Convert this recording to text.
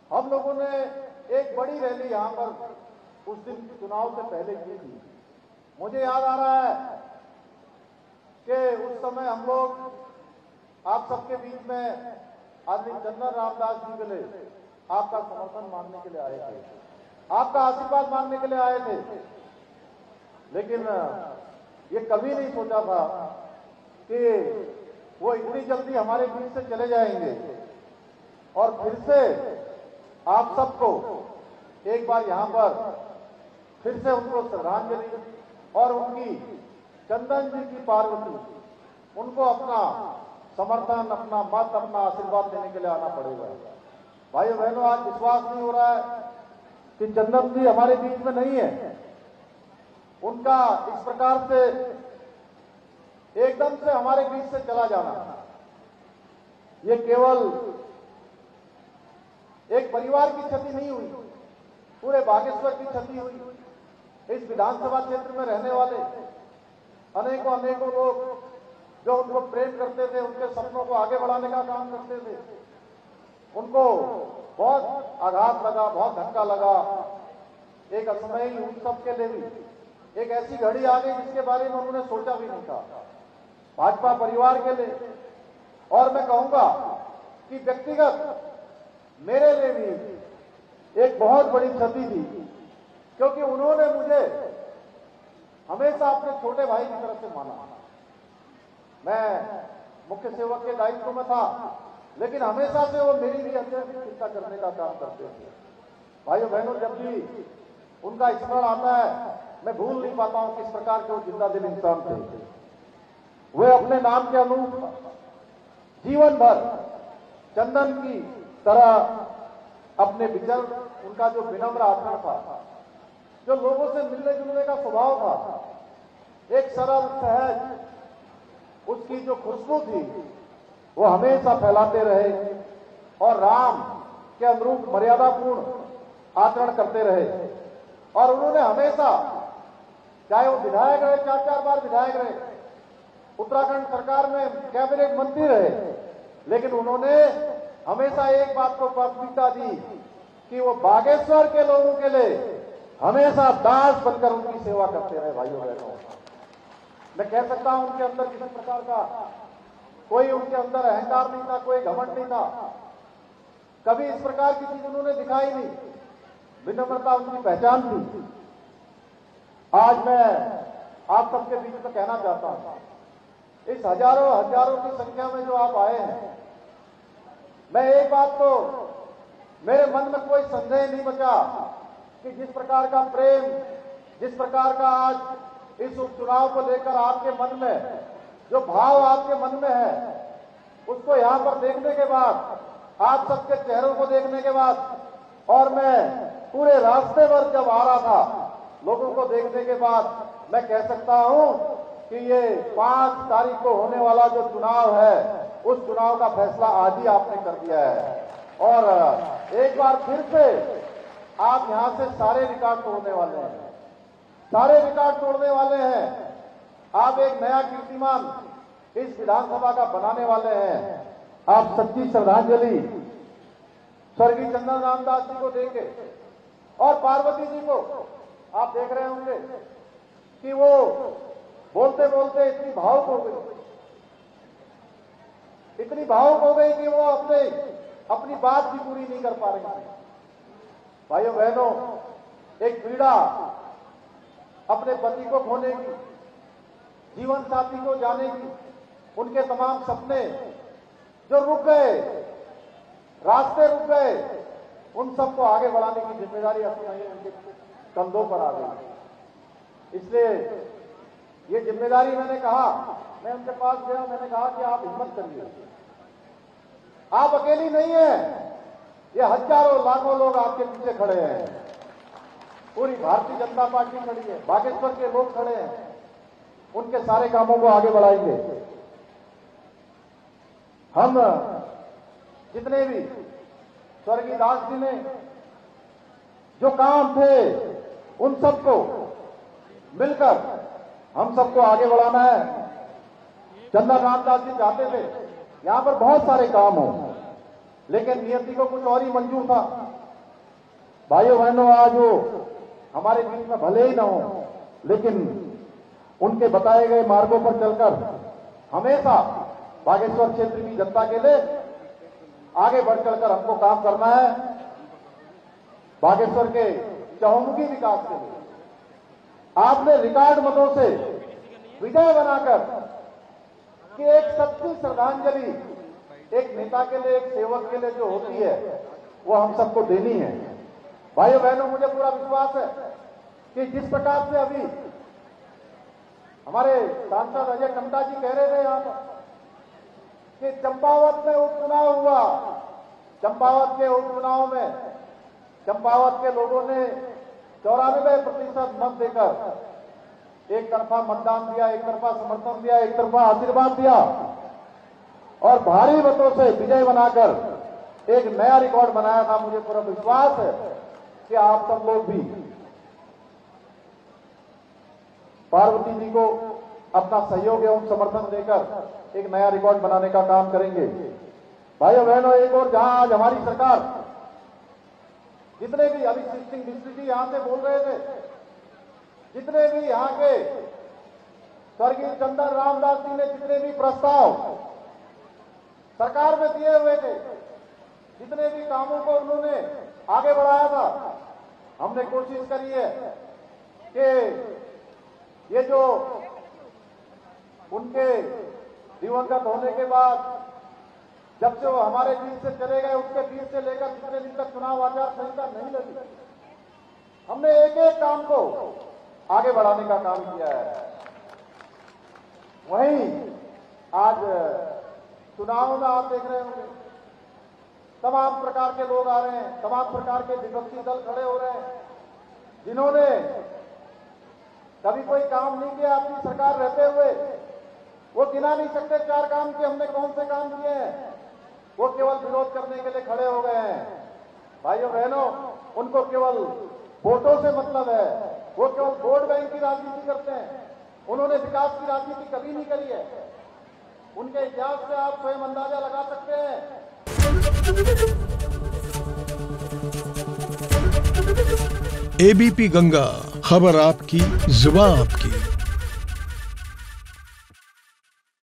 हम लोगों ने एक बड़ी रैली यहां पर उस दिन चुनाव से पहले की थी। मुझे याद आ रहा है कि उस समय हम लोग आप सबके बीच में आदरणीय चंदन रामदास जी के लिए आपका समर्थन मांगने के लिए आए थे, आपका आशीर्वाद मांगने के लिए आए थे। लेकिन ये कभी नहीं सोचा था कि वो इतनी जल्दी हमारे बीच से चले जाएंगे और फिर से आप सबको एक बार यहां पर फिर से उनको श्रद्धांजलि और उनकी चंदन जी की पार्वती उनको अपना समर्थन, अपना मत, अपना आशीर्वाद देने के लिए आना पड़ेगा। भाइयों बहनों, आज विश्वास नहीं हो रहा है कि चंदन जी हमारे बीच में नहीं है। उनका इस प्रकार से एकदम से हमारे बीच से चला जाना, ये केवल एक परिवार की क्षति नहीं हुई, पूरे बागेश्वर की क्षति हुई। इस विधानसभा क्षेत्र में रहने वाले अनेकों लोग जो उनको प्रेम करते थे, उनके सपनों को आगे बढ़ाने का काम करते थे, उनको बहुत आघात लगा, बहुत धक्का लगा। एक असमयी उन सबके लिए भी एक ऐसी घड़ी आ गई जिसके बारे में उन्होंने सोचा भी नहीं था, भाजपा परिवार के लिए। और मैं कहूंगा कि व्यक्तिगत मेरे लिए भी एक बहुत बड़ी क्षति थी, क्योंकि उन्होंने मुझे हमेशा अपने छोटे भाई की तरफ से माना। मैं मुख्य सेवक के दायित्व में था, लेकिन हमेशा से वो मेरी भी अत्यधिक चिंता करने का काम करते थे। भाइयों बहनों, जब भी उनका स्मरण आता है मैं भूल नहीं पाता हूं किस प्रकार के वो जिंदा दिल इंसान थे। वे अपने नाम के अनुरूप जीवन भर चंदन की तरह अपने विचार, उनका जो विनम्र आचरण था, जो लोगों से मिलने जुलने का स्वभाव था, एक सरल सहज उसकी जो खुशबू थी वो हमेशा फैलाते रहे और राम के अनुरूप मर्यादापूर्ण आचरण करते रहे। और उन्होंने हमेशा, चाहे वो विधायक रहे, 4 बार विधायक रहे, उत्तराखंड सरकार में कैबिनेट मंत्री रहे, लेकिन उन्होंने हमेशा एक बात को प्राथमिकता दी कि वो बागेश्वर के लोगों के लिए हमेशा दास बनकर उनकी सेवा करते रहे। भाइयों बहनों, मैं कह सकता हूं उनके अंदर किसी प्रकार का कोई उनके अंदर अहंकार नहीं था, कोई घमंड नहीं था, कभी इस प्रकार की चीज उन्होंने दिखाई नहीं। विनम्रता उनकी पहचान थी। आज मैं आप सबके बीच में कहना चाहता हूं, इस हजारों की संख्या में जो आप आए हैं, मैं एक बात तो मेरे मन में कोई संदेह नहीं बचा कि जिस प्रकार का प्रेम, जिस प्रकार का आज इस उपचुनाव को लेकर आपके मन में जो भाव आपके मन में है, उसको यहां पर देखने के बाद, आप सबके चेहरों को देखने के बाद, और मैं पूरे रास्ते पर जब आ रहा था, लोगों को देखने के बाद, मैं कह सकता हूं कि ये 5 तारीख को होने वाला जो चुनाव है, उस चुनाव का फैसला आज ही आपने कर दिया है। और एक बार फिर से आप यहां से सारे रिकॉर्ड तोड़ने वाले हैं, सारे रिकॉर्ड तोड़ने वाले हैं। आप एक नया कीर्तिमान इस विधानसभा का बनाने वाले हैं। आप सच्ची श्रद्धांजलि स्वर्गीय चंदन रामदास जी को देंगे और पार्वती जी को आप देख रहे होंगे कि वो बोलते बोलते इतनी भावुक हो गई, इतनी भावुक हो गई कि वो अपनी बात भी पूरी नहीं कर पा रही थी। भाइयों बहनों, एक पीड़ा अपने पति को खोने की, जीवन साथी को जाने की, उनके तमाम सपने जो रुक गए, रास्ते रुक गए, उन सबको आगे बढ़ाने की जिम्मेदारी अपनी उनके कंधों पर आ गई। इसलिए ये जिम्मेदारी मैंने कहा, मैं उनके पास गया, मैंने कहा कि आप हिम्मत करिए, आप अकेली नहीं है, ये हजारों लाखों लोग आपके पीछे खड़े हैं, पूरी भारतीय जनता पार्टी खड़ी है, बागेश्वर के लोग खड़े हैं, उनके सारे कामों को आगे बढ़ाएंगे। हम जितने भी स्वर्गीय दास जी ने जो काम थे, उन सबको मिलकर हम सबको आगे बढ़ाना है। चंदन रामदास जी चाहते थे यहां पर बहुत सारे काम हो, लेकिन नियति को कुछ और ही मंजूर था। भाइयों बहनों, आज वो हमारे बीच में भले ही न हो, लेकिन उनके बताए गए मार्गों पर चलकर हमेशा बागेश्वर क्षेत्र की जनता के लिए आगे बढ़ चलकर हमको काम करना है। बागेश्वर के चहुमुखी विकास के लिए आपने रिकॉर्ड मतों से विजय बनाकर कि एक सच्ची श्रद्धांजलि एक नेता के लिए, एक सेवक के लिए जो होती है, वो हम सबको देनी है। भाइयों बहनों, मुझे पूरा विश्वास है कि जिस प्रकार से अभी हमारे सांसद अजय टमटा जी कह रहे थे यहां पर कि चंपावत में उपचुनाव हुआ, चंपावत के उपचुनाव में चंपावत के लोगों ने 94% मत देकर एक तरफा मतदान दिया, एक तरफा समर्थन दिया, एक तरफा आशीर्वाद दिया और भारी मतों से विजय बनाकर एक नया रिकॉर्ड बनाया था। मुझे पूरा विश्वास है कि आप सब लोग भी पार्वती जी को अपना सहयोग एवं समर्थन देकर एक नया रिकॉर्ड बनाने का काम करेंगे। भाइयों बहनों, एक और जहां आज हमारी सरकार जितने भी अभी सिंह मिश्र जी यहां से बोल रहे थे, जितने भी यहां के स्वर्गीय चंदन रामदास जी ने जितने भी प्रस्ताव सरकार में दिए हुए थे, जितने भी कामों को उन्होंने आगे बढ़ाया था, हमने कोशिश करी है कि ये जो उनके दिवंगत होने के बाद जब से वो हमारे बीच से चले गए, उसके बीच से लेकर जितने दिन तक चुनाव आचार संहिता नहीं लगी, हमने एक एक काम को आगे बढ़ाने का काम किया है। वहीं आज चुनाव में आप देख रहे होंगे तमाम प्रकार के लोग आ रहे हैं, तमाम प्रकार के विपक्षी दल खड़े हो रहे हैं, जिन्होंने कभी कोई काम नहीं किया अपनी सरकार रहते हुए। वो गिना नहीं सकते 4 काम कि हमने कौन से काम किए हैं, वो केवल विरोध करने के लिए खड़े हो गए हैं। भाइयों बहनों, उनको केवल वोटों से मतलब है, वो केवल वोट बैंक की राजनीति करते हैं। उन्होंने विकास की राजनीति कभी नहीं करी है। उनके इतिहास से आप स्वयं अंदाजा लगा सकते हैं। एबीपी गंगा, खबर आपकी, जुबान आपकी।